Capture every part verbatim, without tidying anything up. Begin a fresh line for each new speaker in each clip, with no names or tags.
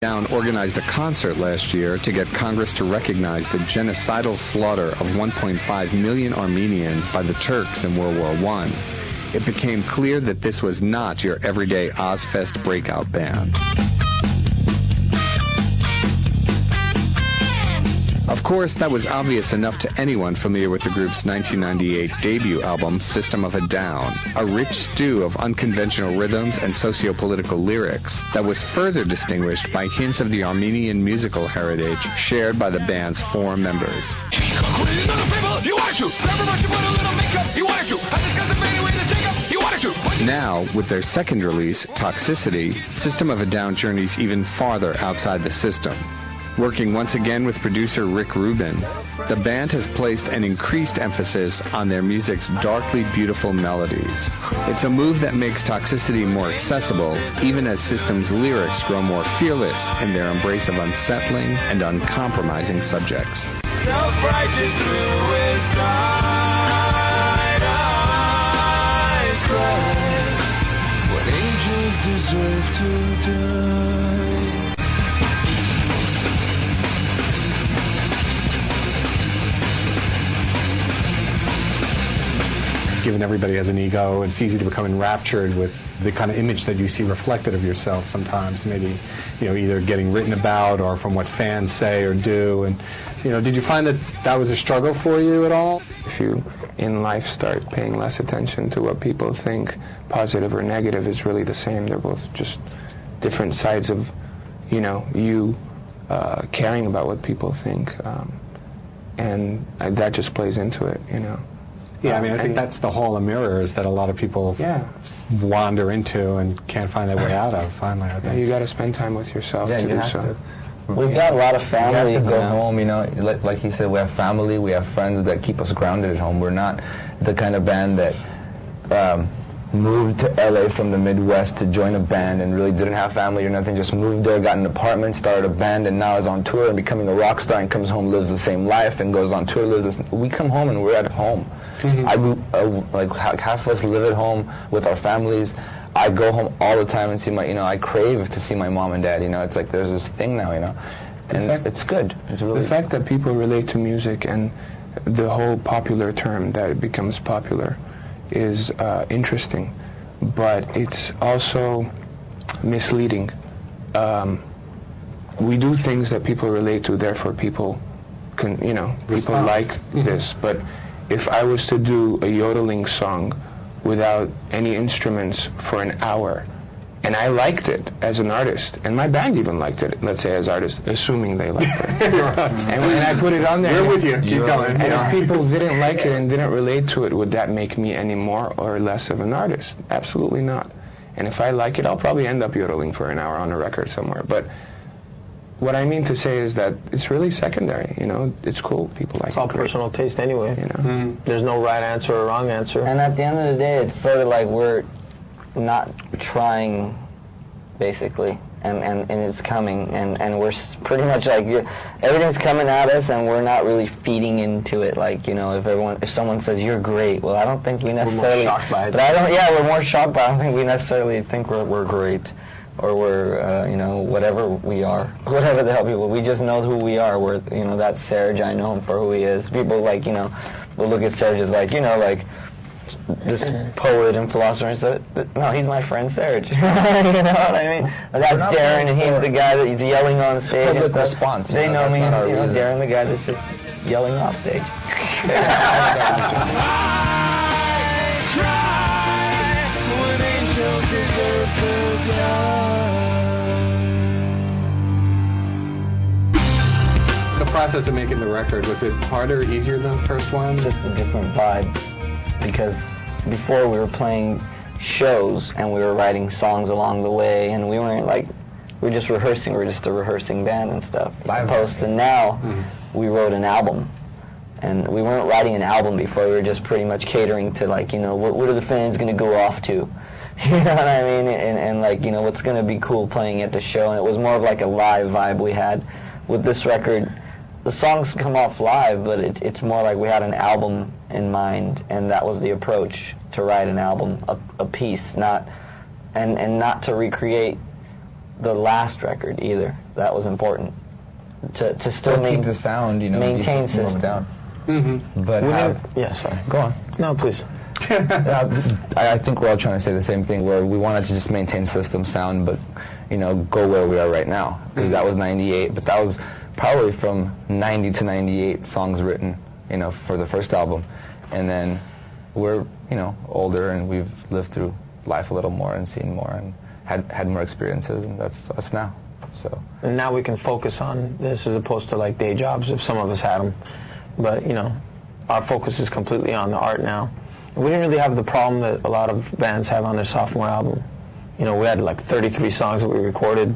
Down organized a concert last year to get Congress to recognize the genocidal slaughter of one point five million Armenians by the Turks in World War One. It became clear that this was not your everyday Ozzfest breakout band. Of course, that was obvious enough to anyone familiar with the group's nineteen ninety-eight debut album, System of a Down, a rich stew of unconventional rhythms and socio-political lyrics that was further distinguished by hints of the Armenian musical heritage shared by the band's four members. Now, with their second release, Toxicity, System of a Down journeys even farther outside the system. Working once again with producer Rick Rubin, the band has placed an increased emphasis on their music's darkly beautiful melodies. It's a move that makes Toxicity more accessible, even as System's lyrics grow more fearless in their embrace of unsettling and uncompromising subjects.
Self-righteous suicide, I cry when angels deserve to die.
Given everybody has an ego, it's easy to become enraptured with the kind of image that you see reflected of yourself sometimes, maybe, you know, either getting written about or from what fans say or do. And, you know, did you find that that was a struggle for you at all?
If you, in life, start paying less attention to what people think, positive or negative, is really the same. They're both just different sides of, you know, you uh, caring about what people think. Um, and uh, that just plays into it, you know.
Yeah, I mean, I think that's the hole of mirrors that a lot of people
yeah.
wander into and can't find their way out of, finally, I think.
Yeah, you got to spend time with yourself
yeah,
to
you
do
have
so.
To. We've got a lot of family.
We have to go
you know?
home, you know, like, like he said, we have family, we have friends that keep us grounded at home. We're not the kind of band that um, moved to L A from the Midwest to join a band and really didn't have family or nothing, just moved there, got an apartment, started a band, and now is on tour and becoming a rock star and comes home, lives the same life, and goes on tour, lives this. We come home and we're at home. Mm-hmm. I, uh, like half of us live at home with our families. I go home all the time and see my, you know, I crave to see my mom and dad, you know, it's like there's this thing now, you know, and fact, it's good. It's really
the fact that people relate to music and the whole popular term that it becomes popular is uh, interesting, but it's also misleading. Um, we do things that people relate to, therefore people can, you know, people
Respond.
like mm-hmm. this, but if I was to do a yodeling song without any instruments for an hour, and I liked it as an artist, and my band even liked it, let's say as artists, assuming they liked it. and when I put it on there,
we're with you. Keep going.
And
yeah.
if people didn't like it and didn't relate to it, would that make me any more or less of an artist? Absolutely not. And if I like it, I'll probably end up yodeling for an hour on a record somewhere. But what I mean to say is that it's really secondary, you know, it's cool, people like it.
It's all
great.
personal taste anyway.
You know?
Mm-hmm. There's no right answer or wrong answer.
And at the end of the day, it's sort of like we're not trying, basically, and, and, and it's coming, and, and we're s- pretty much like, you're, everything's coming at us, and we're not really feeding into it, like, you know, if everyone, if someone says, you're great, well, I don't think we necessarily...
We're more shocked by it.
But I don't, yeah, we're more shocked by it. I don't think we necessarily think we're, we're great. Or we're, uh, you know, whatever we are, whatever the hell people, we just know who we are. We're, you know, that's Serge, I know him for who he is. People, like, you know, will look at Serge as, like, you know, like, this poet and philosopher, and say, no, he's my friend Serge. You know what I mean? That's Darren, and he's the guy that he's yelling on stage.
Public
and stuff.
response.
They
you
know,
know
me,
not
you know,
reason.
Darren, the guy that's just yelling off stage.
The process of making the record, was it harder, easier than the first one?
Just a different vibe, because before we were playing shows and we were writing songs along the way, and we weren't like, we were just rehearsing, we were just a rehearsing band and stuff. Live post, and now mm-hmm. we wrote an album. And we weren't writing an album before, we were just pretty much catering to, like, you know, what, what are the fans going to go off to? You know what I mean? And, and like, you know, what's going to be cool playing at the show? And it was more of like a live vibe we had. With this record, the songs come off live, but it, it's more like we had an album in mind, and that was the approach, to write an album, a, a piece, not, and, and not to recreate the last record either. that was important. To, to still
Still keep
main-
the sound, you know,
maintain
keep the system
system.
down. But
We
have,
didn't- yeah, sorry.
go on.
No, please.
Yeah, I, I think we're all trying to say the same thing, where we wanted to just maintain system sound, but, you know, go where we are right now. Because that was ninety-eight, but that was probably from ninety to ninety-eight songs written, you know, for the first album. And then we're, you know, older, and we've lived through life a little more and seen more and had, had more experiences, and that's us now. So.
And now we can focus on this as opposed to like day jobs if some of us had them. But, you know, our focus is completely on the art now. And we didn't really have the problem that a lot of bands have on their sophomore album. You know, we had like thirty-three songs that we recorded.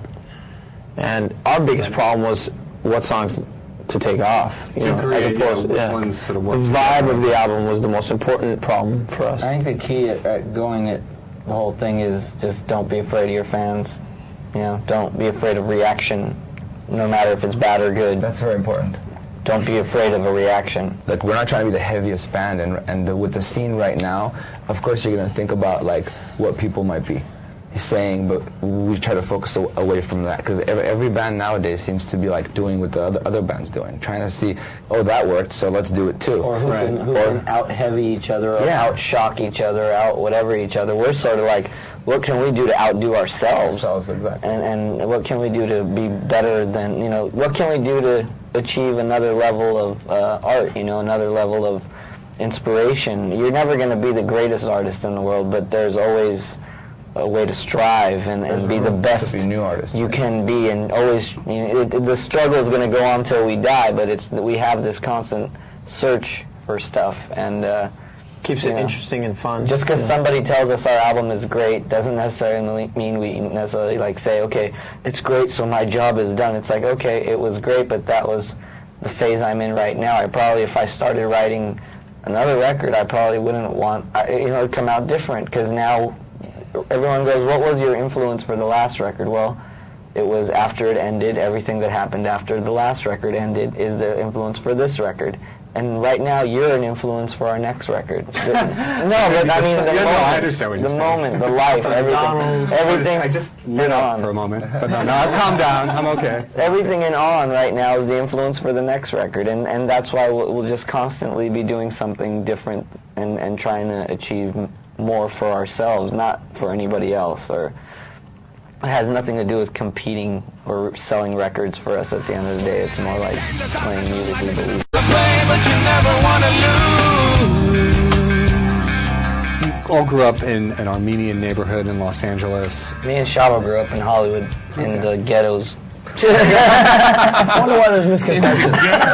And our biggest problem was what songs to take off. You
To
know,
create,
as opposed,
yeah, which
yeah.
ones sort of
The
work
vibe
together.
of the album was the most important problem for us.
I think the key at, at going at the whole thing is just don't be afraid of your fans. You know, don't be afraid of reaction, no matter if it's bad or good.
That's very important.
Don't be afraid of a reaction.
Like, we're not trying to be the heaviest band, and and the, with the scene right now, of course you're gonna think about like what people might be saying, but we try to focus a, away from that, because every, every band nowadays seems to be like doing what the other other bands doing, trying to see, oh, that worked, so let's do it too.
Or who
Right.
can, who
Or-
can out heavy each other, or
Yeah.
out shock each other, out whatever each other. We're sort of like, what can we do to outdo ourselves?
Ourselves, exactly.
And, and what can we do to be better than, you know, what can we do to achieve another level of uh, art, you know, another level of inspiration? You're never going to be the greatest artist in the world, but there's always a way to strive and, and be the
room to
best
be new artists,
you
right?
can be, and always, you know, it, it- the struggle is going to go on till we die, but it's we have this constant search for stuff, and uh,
Keeps it
Yeah.
interesting and fun.
just because
Yeah.
somebody tells us our album is great doesn't necessarily mean we necessarily like say, okay, it's great, so my job is done. It's like, okay, it was great, but that was the phase I'm in right now. I probably, if I started writing another record, I probably wouldn't want, I, you know, it'd come out different, because now everyone goes, what was your influence for the last record? Well, it was after it ended, everything that happened after the last record ended is the influence for this record. And right now, you're an influence for our next record. The- no, but I mean, the
Yeah, no,
moment,
I understand what you're
the
saying.
moment, the life, everything,
McDonald's.
everything.
I just lit
in
up
on.
for a moment. But no, no, I've calmed down. I'm okay.
Everything in On right now is the influence for the next record, and, and that's why we'll, we'll just constantly be doing something different and, and trying to achieve m- more for ourselves, not for anybody else. Or it has nothing to do with competing or selling records for us at the end of the day. It's more like playing music we believe.
But you never wanna lose.
All grew up in an Armenian neighborhood in Los Angeles.
Me and Shava grew up in Hollywood, in the ghettos.
I wonder why there's misconceptions.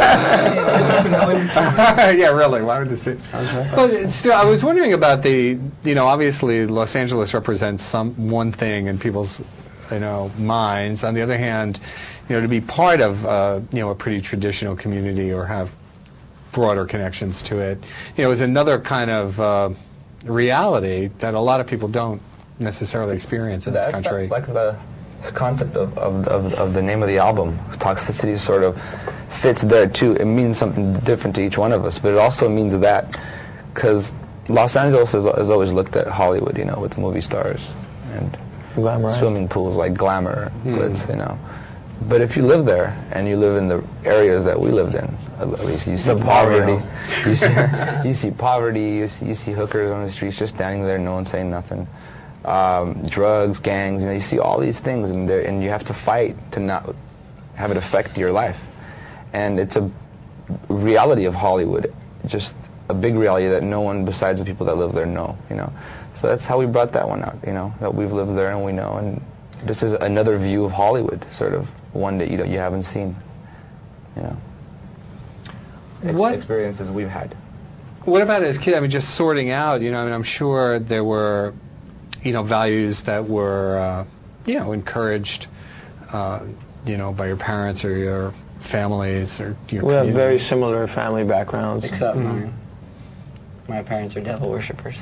Yeah, really. Why would this be? But it's still, I was wondering about the, you know, obviously Los Angeles represents some one thing in people's, you know, minds. On the other hand, you know, to be part of, uh, you know, a pretty traditional community or have broader connections to it, you know, is another kind of uh, reality that a lot of people don't necessarily experience in this
That's
country.
Like the concept of, of, of, of the name of the album, Toxicity, sort of fits there too. It means something different to each one of us, but it also means that because Los Angeles has, has always looked at Hollywood, you know, with movie stars and
Glamorized.
swimming pools like glamour, glitz, you know. But if you live there and you live in the areas that we lived in, at least you see
The
poverty,
barrio.
you see, you see poverty, you see, you see hookers on the streets just standing there, no one saying nothing. Um, drugs, gangs, you know, you see all these things, and there, and you have to fight to not have it affect your life. And it's a reality of Hollywood, just a big reality that no one besides the people that live there know, you know. So that's how we brought that one out, you know, that we've lived there and we know. And this is another view of Hollywood, sort of one that you don't, you haven't seen, you know. Ex-
What-
experiences we've had.
What about as kids? I mean, just sorting out, you know, I mean, I'm sure there were, you know, values that were, uh, you know, encouraged, uh, you know, by your parents or your families or your
We have
community.
very similar family backgrounds.
Except mine. My parents are devil worshippers.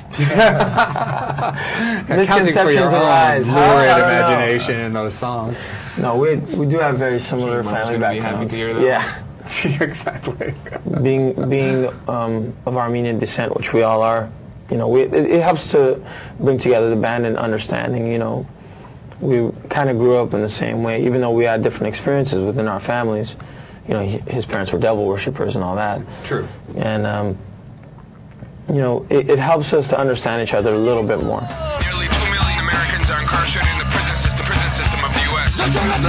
Accounting for your
Misconceptions
own
arise, huh?
lurid
I don't know.
imagination in those songs.
No, we we do have very similar
Mom's
family
gonna be happy
backgrounds.
to hear that.
Yeah,
Exactly.
being being um, of Armenian descent, which we all are, you know, we, it, it helps to bring together the band and understanding. You know, we kind of grew up in the same way, even though we had different experiences within our families. You know, he, his parents were devil worshippers and all that.
True.
And, um, you know, it, it helps us to understand each other a little bit more.
Nearly two million Americans are incarcerated in the prison system, prison system of the U S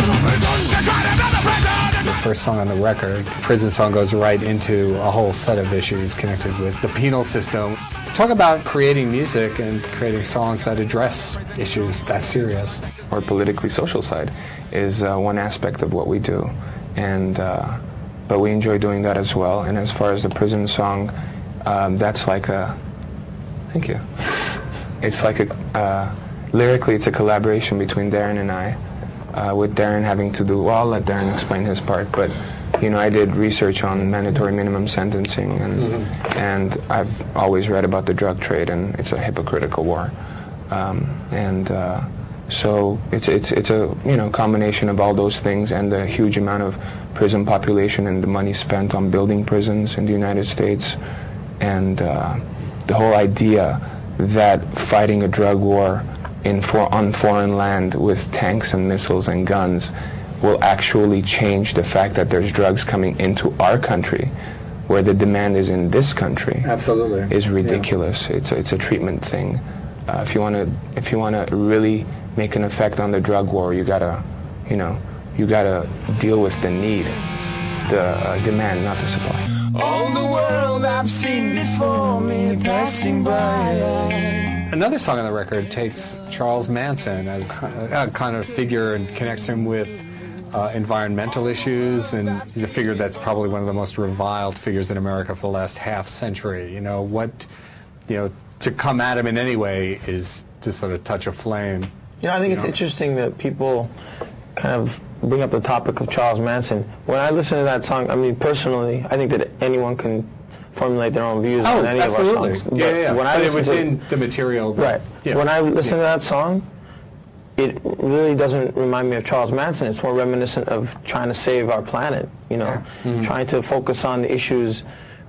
The first song on the record, Prison Song, goes right into a whole set of issues connected with the penal system. Talk about creating music and creating songs that address issues that serious.
Our politically social side is uh, one aspect of what we do, and uh, but we enjoy doing that as well. And as far as the Prison Song, um, that's like a, thank you. It's like a, uh, lyrically it's a collaboration between Darren and I, uh, with Darren having to do, well, I'll let Darren explain his part, but you know, I did research on mandatory minimum sentencing, and mm-hmm. and I've always read about the drug trade, and it's a hypocritical war, um, and uh, so it's it's it's a you know combination of all those things and the huge amount of prison population and the money spent on building prisons in the United States, and uh, the whole idea that fighting a drug war in for on foreign land with tanks and missiles and guns will actually change the fact that there's drugs coming into our country, where the demand is in this country.
Absolutely,
is ridiculous. Yeah. It's a, it's a treatment thing. Uh, if you want to, if you want to really make an effect on the drug war, you gotta, you know, you gotta deal with the need, the uh, demand, not the supply.
All the world I've seen before me passing by.
Another song on the record takes Charles Manson as a, a kind of figure and connects him with Uh, environmental issues, and he's a figure that's probably one of the most reviled figures in America for the last half century. You know, what, you know, to come at him in any way is to sort of touch a flame.
You know, I think
you
it's
know?
interesting that people kind of bring up the topic of Charles Manson. When I listen to that song, I mean, personally, I think that anyone can formulate their own views
oh,
on any
absolutely.
of our songs.
Yeah, yeah, yeah.
When I
but it was
to,
in the material. That,
right.
Yeah.
When I listen
yeah.
to that song, it really doesn't remind me of Charles Manson. It's more reminiscent of trying to save our planet, you know, yeah. mm-hmm. trying to focus on the issues.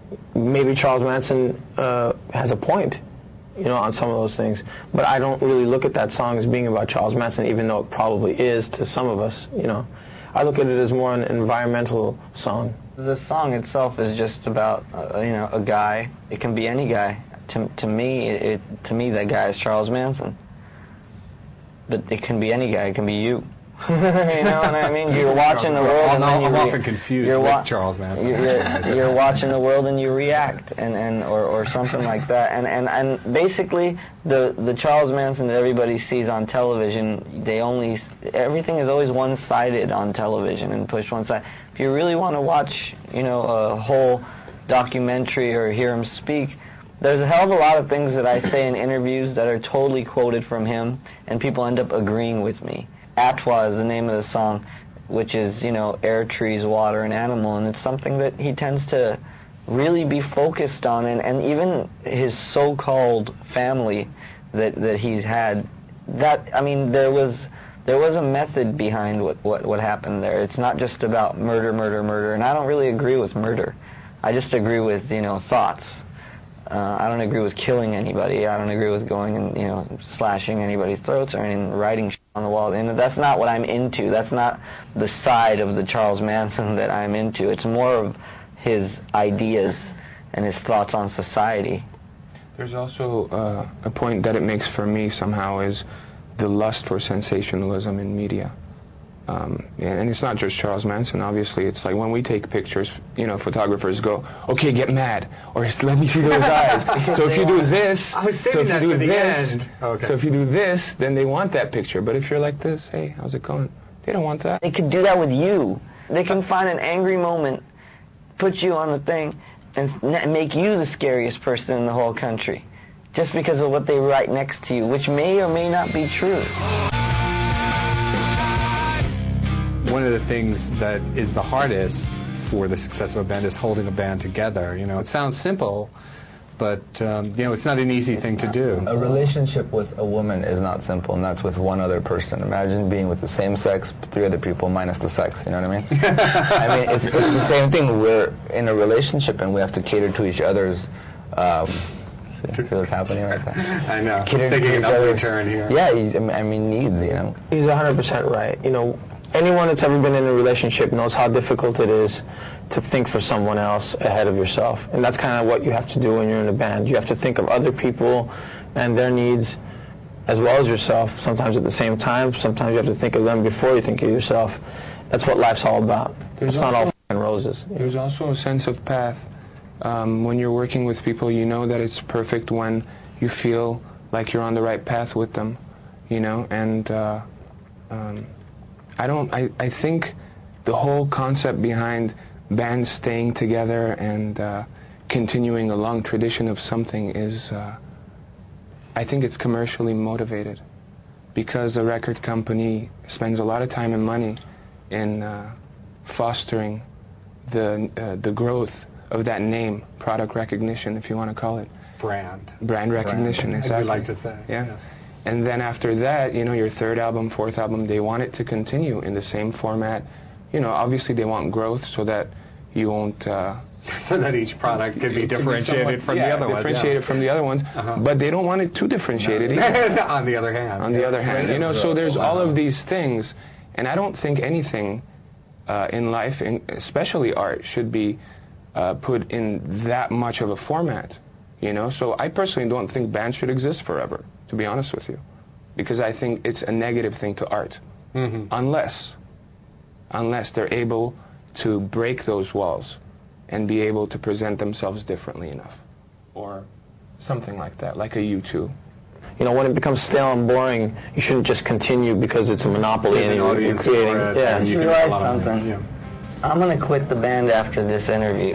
Maybe Charles Manson uh, has a point, you know, on some of those things. But I don't really look at that song as being about Charles Manson, even though it probably is to some of us, you know. I look at it as more an environmental song.
The song itself is just about, uh, you know, a guy. It can be any guy. To, to me, it, it, to me, that guy is Charles Manson. But it can be any guy. It can be you. You know what I mean? You're watching the world,
I'm,
and then you
I'm
re-
often confused
you're
with
wa-
Charles Manson.
You're, you're, you're watching the world, and you react, and, and or, or something like that. And, and and basically, the the Charles Manson that everybody sees on television, they only everything is always one-sided on television and pushed one side. If you really want to watch, you know, a whole documentary or hear him speak, there's a hell of a lot of things that I say in interviews that are totally quoted from him, and people end up agreeing with me. Atwa is the name of the song, which is, you know, air, trees, water, and animal, and it's something that he tends to really be focused on, and, and even his so-called family that, that he's had, that, I mean, there was there was a method behind what, what, what happened there. It's not just about murder, murder, murder, and I don't really agree with murder. I just agree with, you know, thoughts. Uh, I don't agree with killing anybody. I don't agree with going and, you know, slashing anybody's throats or any, writing shit on the wall. And that's not what I'm into. That's not the side of the Charles Manson that I'm into. It's more of his ideas and his thoughts on society.
There's also uh, a point that it makes for me somehow is the lust for sensationalism in media. Um, and it's not just Charles Manson, obviously. It's like when we take pictures, you know, photographers go, okay, get mad, or let me see those eyes. So if you do this,
I was
so
saving
if you
that
do
for the
this,
end. Okay.
so if you do this, then they want that picture. But if you're like this, hey, how's it going? They don't want that.
They could do that with you. They can find an angry moment, put you on the thing, and n- make you the scariest person in the whole country, just because of what they write next to you, which may or may not be true.
One of the things that is the hardest for the success of a band is holding a band together. You know, it sounds simple, but um, you know, it's not an easy thing to do.
A relationship with a woman is not simple, and that's with one other person. Imagine being with the same sex, three other people minus the sex. You know what I mean? I mean, it's, it's the same thing. We're in a relationship, and we have to cater to each other's um, See, see what's happening right there.
I know.
Kidding
Taking
each
an
other.
upward turn here.
Yeah, he's, I mean, needs, you know.
He's one hundred percent right. You know, anyone that's ever been in a relationship knows how difficult it is to think for someone else ahead of yourself. And that's kind of what you have to do when you're in a band. You have to think of other people and their needs as well as yourself, sometimes at the same time. Sometimes you have to think of them before you think of yourself. That's what life's all about.
There's
it's not all
also-
f***ing roses.
There's also a sense of path. Um, when you're working with people, you know that it's perfect when you feel like you're on the right path with them, you know, and uh, um, I don't, I, I think the whole concept behind bands staying together and uh, continuing a long tradition of something is, uh, I think it's commercially motivated, because a record company spends a lot of time and money in uh, fostering the, uh, the growth of that name, product recognition, if you want to call it.
Brand.
Brand recognition,
Brand,
exactly.
as we like to say.
Yeah.
Yes.
And then after that, you know, your third album, fourth album, they want it to continue in the same format. You know, obviously they want growth so that you won't... Uh,
So that each product could be
it could
differentiated
somewhat-
from
yeah,
the other ones.
differentiated from the other ones,
Uh-huh.
but they don't want it too differentiated either.
On the other hand.
On the
yes.
other hand, you know, so there's all of these things, and I don't think anything uh, in life, in, especially art, should be uh, put in that much of a format, you know. So I personally don't think bands should exist forever, to be honest with you, because I think it's a negative thing to art,
Mm-hmm.
unless, unless they're able to break those walls and be able to present themselves differently enough, or something like that, like a U two.
You know, when it becomes stale and boring, you shouldn't just continue because it's a monopoly
There's
and
an
you're, you're
audience
creating.
for it,
Yeah.
and
You
you can
realize
make a lot of money.
something?
Yeah.
I'm gonna quit the band after this interview.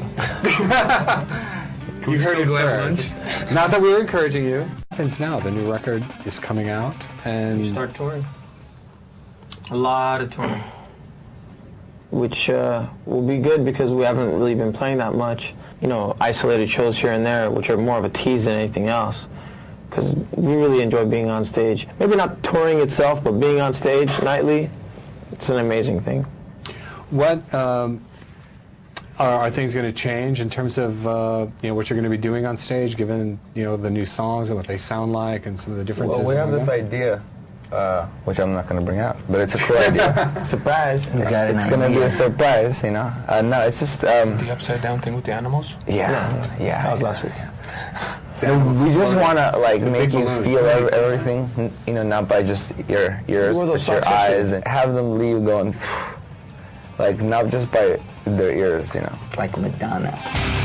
You heard it first. Not that we were encouraging you. What happens now? The new record is coming out, and
Start touring. A lot of touring. Which uh, will be good because we haven't really been playing that much. You know, isolated shows here and there, which are more of a tease than anything else. Because we really enjoy being on stage. Maybe not touring itself, but being on stage nightly, it's an amazing thing.
what um, are, are things going to change in terms of uh, you know what you're going to be doing on stage, given you know the new songs and what they sound like and some of the differences?
Well, we have
among
this
them?
idea, uh, which I'm not going to bring out, but it's a cool idea.
Surprise.
We got
It's
an
going to be
idea.
a surprise, you know. Uh, no, it's just, um,
The upside down thing with the animals?
yeah, yeah.
That was last week.
No, we just want to like
The
make
big
you
balloons.
feel ev- everything, n- you know, not by just your ears,
What were
but
those
your
socks you
eyes, and have them leave going, like not just by their ears, you know.
Like Madonna.